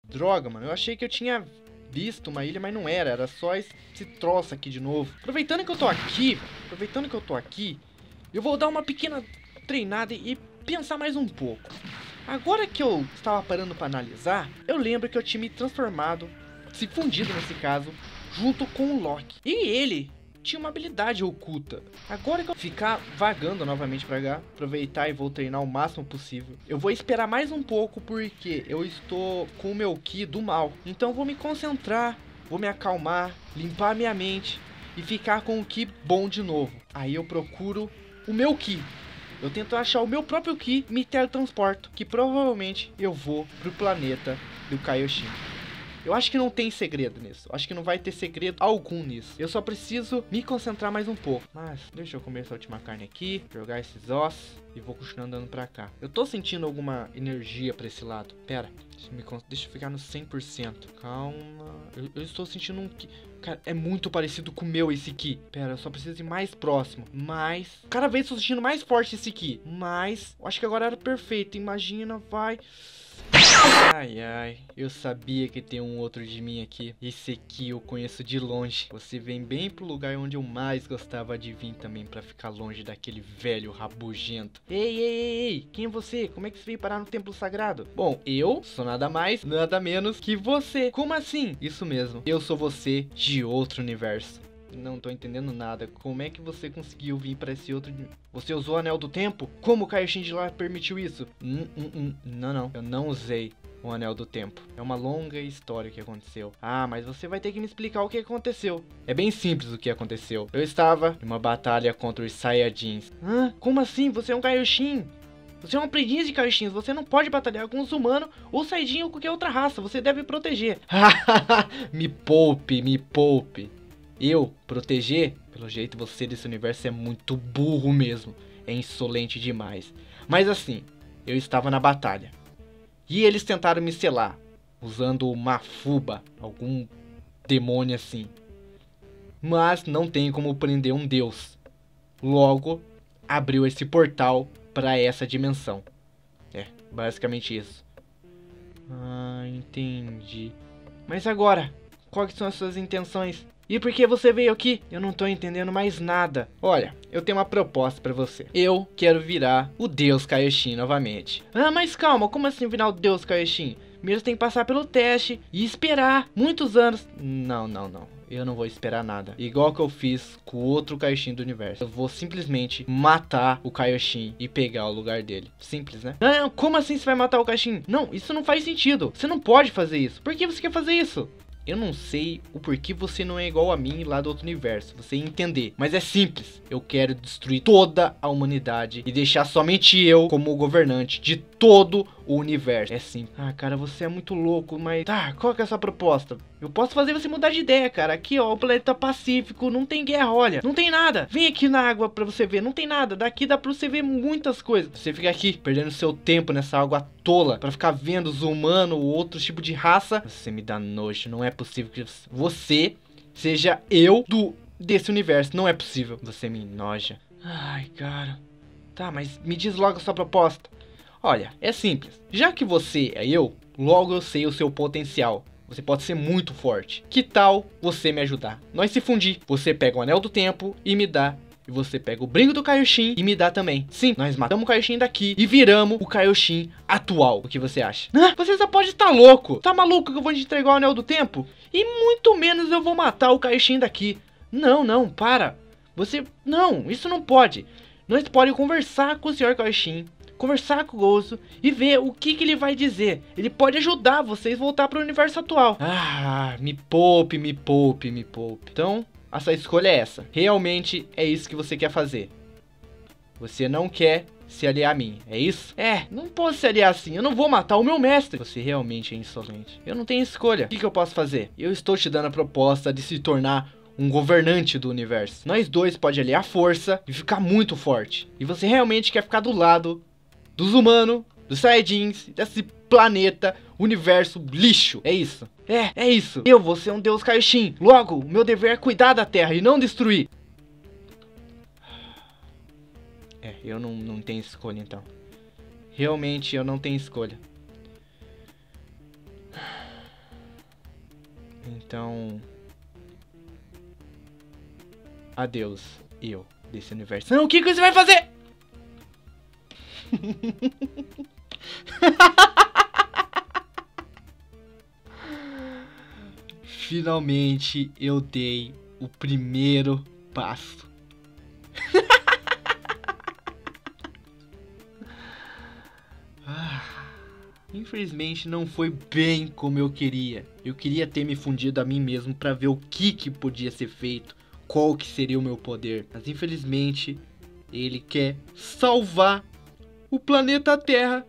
Droga, mano. Eu achei que eu tinha visto uma ilha, mas não era. Era só esse troço aqui de novo. Aproveitando que eu tô aqui, eu vou dar uma pequena treinada e pensar mais um pouco. Agora que eu estava parando para analisar, eu lembro que eu tinha me transformado, se fundido nesse caso, junto com o Loki. E ele tinha uma habilidade oculta. Agora que eu ficar vagando novamente pra cá, aproveitar e vou treinar o máximo possível. Eu vou esperar mais um pouco porque eu estou com o meu Ki do mal. Então eu vou me concentrar, vou me acalmar, limpar minha mente e ficar com o Ki bom de novo. Aí eu procuro o meu Ki. Eu tento achar o meu próprio Ki, me teletransporto, que provavelmente eu vou pro planeta do Kaioshin. Eu acho que não tem segredo nisso. Eu acho que não vai ter segredo algum nisso. Eu só preciso me concentrar mais um pouco. Mas deixa eu comer essa última carne aqui, jogar esses ossos e vou continuar andando pra cá. Eu tô sentindo alguma energia pra esse lado. Pera, deixa eu ficar no 100%. Calma. Eu estou sentindo um Ki. Cara, é muito parecido com o meu esse Ki. Pera, eu só preciso ir mais próximo. Mas cada vez estou sentindo mais forte esse Ki. Mas eu acho que agora era perfeito. Imagina, vai. Ai, ai, eu sabia que tem um outro de mim aqui. Esse aqui eu conheço de longe. Você vem bem pro lugar onde eu mais gostava de vir também, pra ficar longe daquele velho rabugento. Ei, quem é você? Como é que você veio parar no templo sagrado? Bom, eu sou nada mais, nada menos que você. Como assim? Isso mesmo, eu sou você de outro universo. Não tô entendendo nada. Como é que você conseguiu vir pra esse outro... Você usou o Anel do Tempo? Como o Kaioshin de lá permitiu isso? Não. Eu não usei o Anel do Tempo. É uma longa história que aconteceu. Ah, mas você vai ter que me explicar o que aconteceu. É bem simples o que aconteceu. Eu estava em uma batalha contra os Saiyajins. Hã? Como assim? Você é um Kaioshin? Você é um aprendiz de Kaioshins, você não pode batalhar com os humanos ou Saiyajin ou qualquer outra raça, você deve proteger. Me poupe. Eu proteger? Pelo jeito você desse universo é muito burro mesmo. É insolente demais. Mas assim, eu estava na batalha. E eles tentaram me selar. Usando uma fuba. Algum demônio assim. Mas não tem como prender um deus. Logo, abriu esse portal para essa dimensão. É, basicamente isso. Ah, entendi. Mas agora, quais são as suas intenções? E por que você veio aqui? Eu não tô entendendo mais nada. Olha, eu tenho uma proposta pra você. Eu quero virar o Deus Kaioshin novamente. Ah, mas calma, como assim virar o Deus Kaioshin? Primeiro tem que passar pelo teste e esperar muitos anos. Não. Eu não vou esperar nada. Igual que eu fiz com o outro Kaioshin do universo. Eu vou simplesmente matar o Kaioshin e pegar o lugar dele. Simples, né? Não, como assim você vai matar o Kaioshin? Não, isso não faz sentido. Você não pode fazer isso. Por que você quer fazer isso? Eu não sei o porquê você não é igual a mim lá do outro universo, você ia entender. Mas é simples, eu quero destruir toda a humanidade e deixar somente eu como governante de todo o universo. É simples. Ah, cara, você é muito louco, mas... Tá, qual que é a sua proposta? Eu posso fazer você mudar de ideia, cara. Aqui, ó, o planeta Pacífico, não tem guerra, olha. Não tem nada. Vem aqui na água pra você ver, não tem nada. Daqui dá pra você ver muitas coisas. Você fica aqui, perdendo seu tempo nessa água tola, pra ficar vendo os humanos ou outro tipo de raça. Você me dá nojo, não é possível que você seja eu desse universo. Não é possível. Você me enoja. Ai, cara. Tá, mas me diz logo a sua proposta. Olha, é simples. Já que você é eu, logo eu sei o seu potencial. Você pode ser muito forte. Que tal você me ajudar? Nós se fundir. Você pega o Anel do Tempo e me dá. E você pega o brinco do Kaioshin e me dá também. Sim, nós matamos o Kaioshin daqui e viramos o Kaioshin atual. O que você acha? Você só pode estar louco. Tá maluco que eu vou te entregar o Anel do Tempo? E muito menos eu vou matar o Kaioshin daqui. Não, para. Não, isso não pode. Nós podemos conversar com o Sr. Kaioshin. Conversar com o Gozo e ver o que ele vai dizer. Ele pode ajudar vocês a voltar para o universo atual. Ah, me poupe. Então, a sua escolha é essa. Realmente é isso que você quer fazer. Você não quer se aliar a mim, é isso? É, não posso se aliar assim, eu não vou matar o meu mestre. Você realmente é insolente. Eu não tenho escolha. O que eu posso fazer? Eu estou te dando a proposta de se tornar um governante do universo. Nós dois podemos aliar força e ficar muito forte. E você realmente quer ficar do lado dos humanos, dos Saiyajins, desse planeta, universo lixo. É isso. É isso. Eu vou ser um Deus Kaioshin. Logo, o meu dever é cuidar da Terra e não destruir. Eu não tenho escolha então. Realmente eu não tenho escolha. Então... adeus, eu, desse universo. Não, o que você vai fazer? Finalmente eu dei o primeiro passo. Infelizmente não foi bem como eu queria. Eu queria ter me fundido a mim mesmo para ver o que podia ser feito, qual que seria o meu poder. Mas infelizmente ele quer salvar o planeta Terra.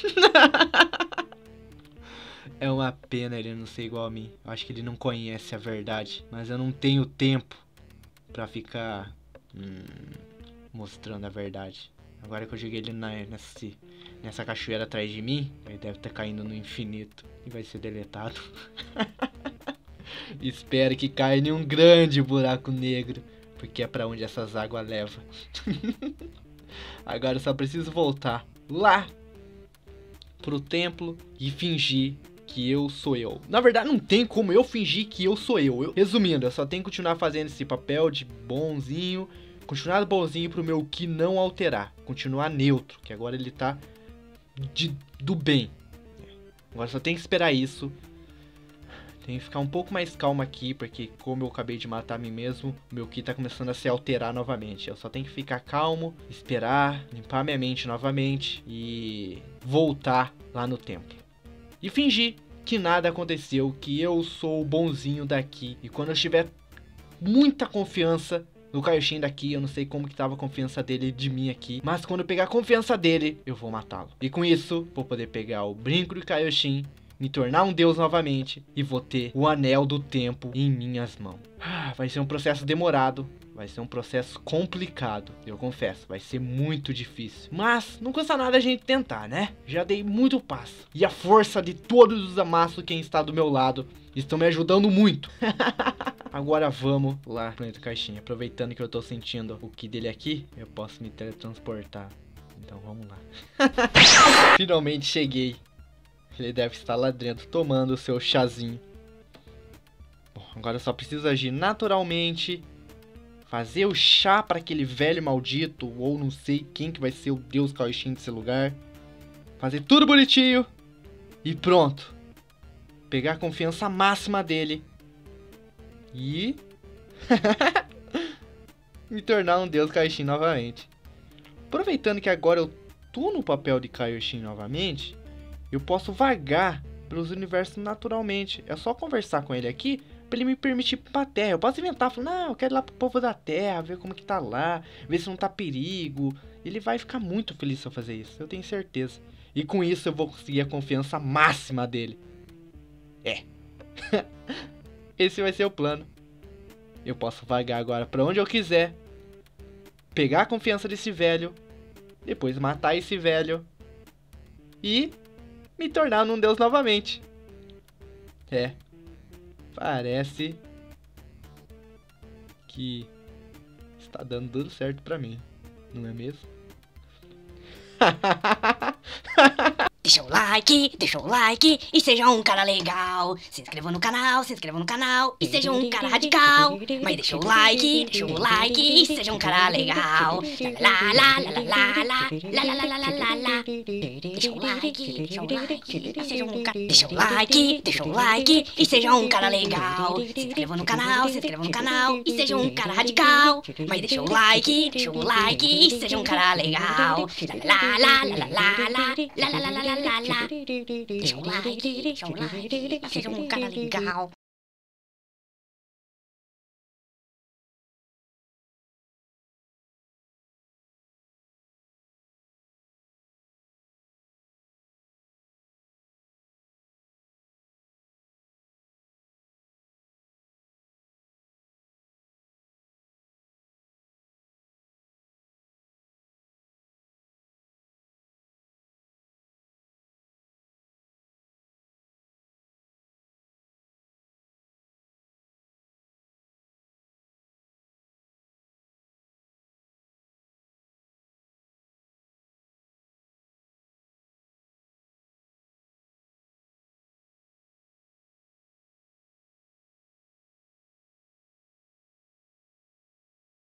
É uma pena ele não ser igual a mim. Eu acho que ele não conhece a verdade. Mas eu não tenho tempo pra ficar mostrando a verdade. Agora que eu joguei ele nessa cachoeira atrás de mim, ele deve estar caindo no infinito e vai ser deletado. Espero que caia em um grande buraco negro, porque é pra onde essas águas levam. Agora eu só preciso voltar lá pro templo e fingir que eu sou eu. Na verdade não tem como eu fingir que eu sou eu. Resumindo, eu só tenho que continuar fazendo esse papel de bonzinho, continuar bonzinho pro meu Ki não alterar, continuar neutro, que agora ele tá do bem. Agora só tem que esperar isso. Tem que ficar um pouco mais calmo aqui, porque como eu acabei de matar a mim mesmo, meu Ki tá começando a se alterar novamente. Eu só tenho que ficar calmo, esperar, limpar minha mente novamente e voltar lá no templo. E fingir que nada aconteceu, que eu sou o bonzinho daqui. E quando eu tiver muita confiança no Kaioshin daqui, eu não sei como que tava a confiança dele de mim aqui, mas quando eu pegar a confiança dele, eu vou matá-lo. E com isso, vou poder pegar o brinco de Kaioshin, me tornar um deus novamente e vou ter o anel do tempo em minhas mãos. Vai ser um processo demorado, vai ser um processo complicado, eu confesso, vai ser muito difícil. Mas não custa nada a gente tentar, né? Já dei muito passo. E a força de todos os amassos quem está do meu lado estão me ajudando muito. Agora vamos lá pro planeta Caixinha. Aproveitando que eu tô sentindo o Ki dele aqui, eu posso me teletransportar. Então vamos lá. Finalmente cheguei. Ele deve estar lá dentro tomando o seu chazinho. Bom, agora eu só preciso agir naturalmente. Fazer o chá para aquele velho maldito. Ou não sei quem que vai ser o deus Kaioshin desse lugar. Fazer tudo bonitinho. E pronto. Pegar a confiança máxima dele. E... me tornar um deus Kaioshin novamente. Aproveitando que agora eu tô no papel de Kaioshin novamente, eu posso vagar pelos universos naturalmente. É só conversar com ele aqui pra ele me permitir ir pra Terra. Eu posso inventar, falar, não, eu quero ir lá pro povo da Terra, ver como que tá lá, ver se não tá perigo. Ele vai ficar muito feliz se eu fazer isso, eu tenho certeza. E com isso eu vou conseguir a confiança máxima dele. É. Esse vai ser o plano. Eu posso vagar agora pra onde eu quiser, pegar a confiança desse velho, depois matar esse velho e me tornar num deus novamente. É. Parece que está dando tudo certo pra mim, não é mesmo? Deixa o like e seja um cara legal. Se inscreva no canal e seja um cara radical. Mas deixa o like e seja um cara legal. Lá lá lá lá lá lá lá lá lá lá lá. Deixa o like e seja um cara. Deixa o like e seja um cara legal. Se inscreva no canal e seja um cara radical. Mas deixa o like e seja um cara legal. Lá lá lá lá lá lá lá lá lá lá lá. Deixa o like, seja um cara legal.